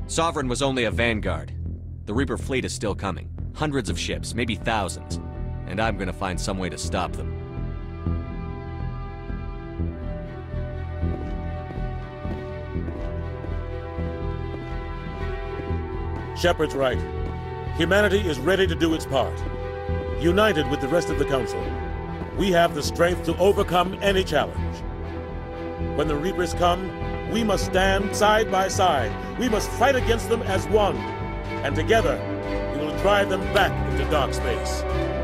Sovereign was only a vanguard. The Reaper fleet is still coming. Hundreds of ships, maybe thousands. And I'm gonna find some way to stop them. Shepard's right. Humanity is ready to do its part. United with the rest of the Council, we have the strength to overcome any challenge. When the Reapers come, we must stand side by side. We must fight against them as one. And together, we will drive them back into dark space.